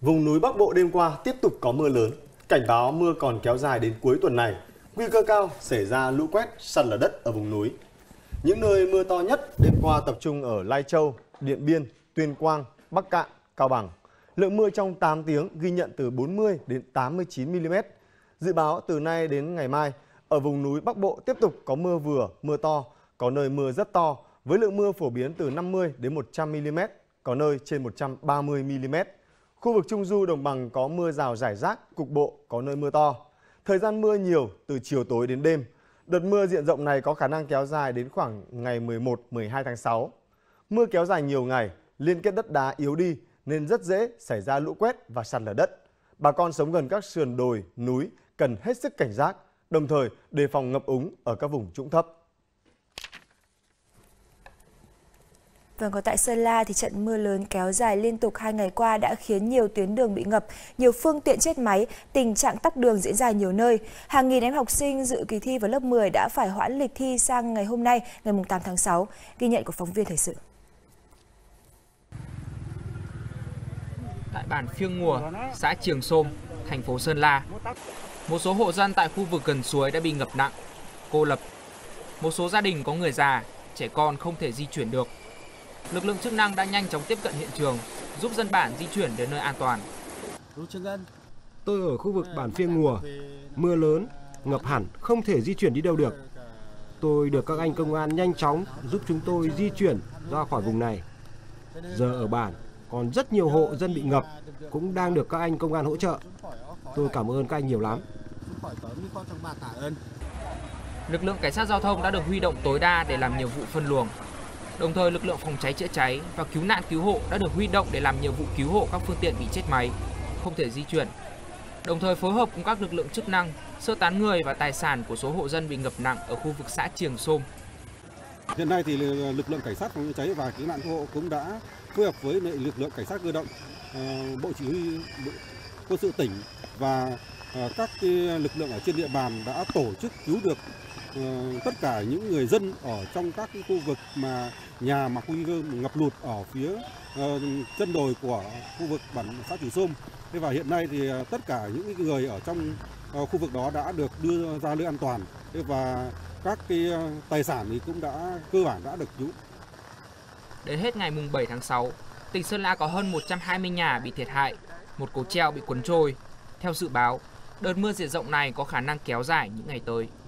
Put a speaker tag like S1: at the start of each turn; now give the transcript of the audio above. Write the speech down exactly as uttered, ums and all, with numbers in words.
S1: Vùng núi Bắc Bộ đêm qua tiếp tục có mưa lớn, cảnh báo mưa còn kéo dài đến cuối tuần này, nguy cơ cao xảy ra lũ quét, sạt lở đất ở vùng núi. Những nơi mưa to nhất đêm qua tập trung ở Lai Châu, Điện Biên, Tuyên Quang, Bắc Kạn, Cao Bằng. Lượng mưa trong tám tiếng ghi nhận từ bốn mươi đến tám mươi chín mi-li-mét. Dự báo từ nay đến ngày mai, ở vùng núi Bắc Bộ tiếp tục có mưa vừa, mưa to, có nơi mưa rất to, với lượng mưa phổ biến từ năm mươi đến một trăm mi-li-mét, có nơi trên một trăm ba mươi mi-li-mét. Khu vực Trung Du đồng bằng có mưa rào rải rác, cục bộ có nơi mưa to. Thời gian mưa nhiều từ chiều tối đến đêm. Đợt mưa diện rộng này có khả năng kéo dài đến khoảng ngày mười một, mười hai tháng sáu. Mưa kéo dài nhiều ngày, liên kết đất đá yếu đi nên rất dễ xảy ra lũ quét và sạt lở đất. Bà con sống gần các sườn đồi, núi cần hết sức cảnh giác, đồng thời đề phòng ngập úng ở các vùng trũng thấp.
S2: Vâng, còn tại Sơn La thì trận mưa lớn kéo dài liên tục hai ngày qua đã khiến nhiều tuyến đường bị ngập, nhiều phương tiện chết máy, tình trạng tắc đường diễn ra nhiều nơi. Hàng nghìn em học sinh dự kỳ thi vào lớp mười đã phải hoãn lịch thi sang ngày hôm nay, ngày tám tháng sáu. Ghi nhận của phóng viên thời sự.
S3: Tại bản Phiêng Ngùa, xã Triềng Sôm, thành phố Sơn La, một số hộ dân tại khu vực gần suối đã bị ngập nặng, cô lập. Một số gia đình có người già, trẻ con không thể di chuyển được. Lực lượng chức năng đã nhanh chóng tiếp cận hiện trường, giúp dân bản di chuyển đến nơi an toàn.
S4: Tôi ở khu vực bản Phiêng Ngùa, mưa lớn, ngập hẳn, không thể di chuyển đi đâu được. Tôi được các anh công an nhanh chóng giúp chúng tôi di chuyển ra khỏi vùng này. Giờ ở bản còn rất nhiều hộ dân bị ngập, cũng đang được các anh công an hỗ trợ. Tôi cảm ơn các anh nhiều lắm.
S3: Lực lượng cảnh sát giao thông đã được huy động tối đa để làm nhiệm vụ phân luồng. Đồng thời lực lượng phòng cháy chữa cháy và cứu nạn cứu hộ đã được huy động để làm nhiệm vụ cứu hộ các phương tiện bị chết máy, không thể di chuyển. Đồng thời phối hợp cùng các lực lượng chức năng sơ tán người và tài sản của số hộ dân bị ngập nặng ở khu vực xã Triềng Sôm.
S5: Hiện nay thì lực lượng cảnh sát phòng cháy và cứu nạn cứu hộ cũng đã phối hợp với lực lượng cảnh sát cơ động, bộ chỉ huy quân sự tỉnh và các lực lượng ở trên địa bàn đã tổ chức cứu được tất cả những người dân ở trong các cái khu vực mà nhà mà nguy cơ ngập lụt ở phía chân đồi của khu vực bản xã Triềng Sôm. Thế và hiện nay thì tất cả những người ở trong khu vực đó đã được đưa ra nơi an toàn. Thế và các cái tài sản thì cũng đã cơ bản đã được cứu.
S3: Đến hết ngày bảy tháng sáu, tỉnh Sơn La có hơn một trăm hai mươi nhà bị thiệt hại, một cầu treo bị cuốn trôi. Theo dự báo, đợt mưa diện rộng này có khả năng kéo dài những ngày tới.